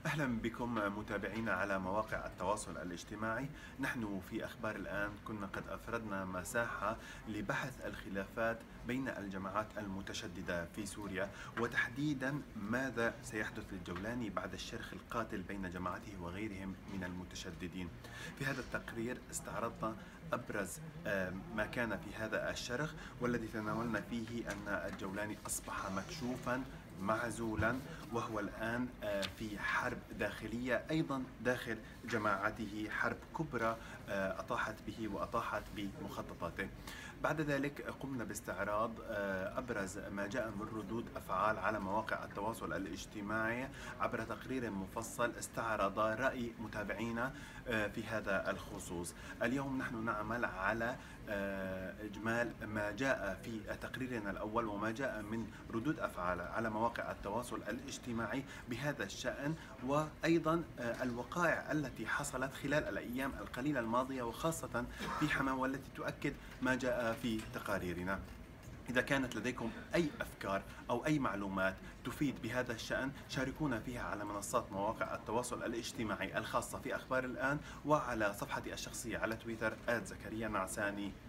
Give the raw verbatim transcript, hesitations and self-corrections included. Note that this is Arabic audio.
أهلا بكم متابعينا على مواقع التواصل الاجتماعي. نحن في أخبار الآن كنا قد أفردنا مساحة لبحث الخلافات بين الجماعات المتشددة في سوريا، وتحديدا ماذا سيحدث للجولاني بعد الشرخ القاتل بين جماعته وغيرهم من المتشددين. في هذا التقرير استعرضنا أبرز آه، ما كان في هذا الشرخ، والذي تناولنا فيه أن الجولاني أصبح مكشوفا معزولا، وهو الآن آه، في حرب داخلية أيضا داخل جماعته، حرب كبرى آه، أطاحت به وأطاحت بمخططاته. بعد ذلك قمنا باستعراض آه، أبرز ما جاء من ردود أفعال على مواقع التواصل الاجتماعي عبر تقرير مفصل استعرض رأي متابعينا آه، في هذا الخصوص. اليوم نحن نعمل على آه، إجمال ما جاء في تقريرنا الأول وما جاء من ردود أفعال على مواقع التواصل الاجتماعي بهذا الشأن، وأيضا آه، الوقائع التي حصلت خلال الأيام القليلة الماضية، وخاصة في حماة، والتي تؤكد ما جاء في تقاريرنا. إذا كانت لديكم أي أفكار أو أي معلومات تفيد بهذا الشأن، شاركونا فيها على منصات مواقع التواصل الاجتماعي الخاصة في أخبار الآن، وعلى صفحتي الشخصية على تويتر آت زكريا نعساني.